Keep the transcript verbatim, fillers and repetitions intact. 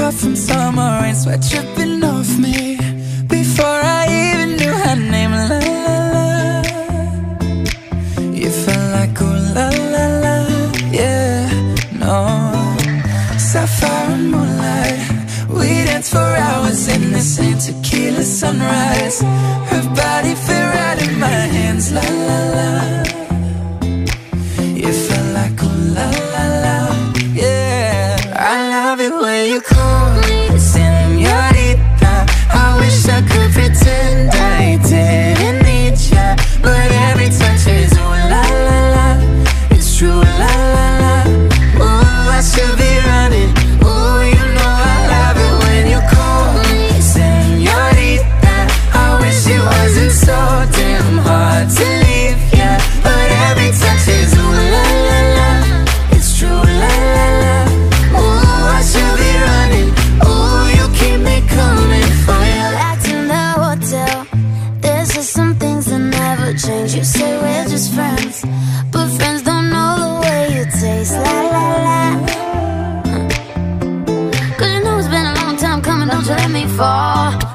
off from summer rain, sweat dripping off me before I even knew her name. La la la, you felt like ooh la la la, yeah, no. Sapphire and moonlight, we danced for hours in the same tequila sunrise. Her body fit right in my hands, la la la. You felt like ooh la la la, yeah. I love it when you call me señorita. I wish I could pretend I didn't need ya, but every touch is ooh la la la. It's true, la la la. Ooh, I should be running. Ooh, you know I love it when you call me señorita. I wish it wasn't so damn hard to leave ya, but every touch is ooh la la la. It's true, la la la. Ooh, I should be running. Ooh, you keep me coming for ya. Back in the hotel, there's just some things that never change. You say we're just friends, but friends don't know the way you taste. La la la. Cause you know it's been a long time coming, don't you let me fall.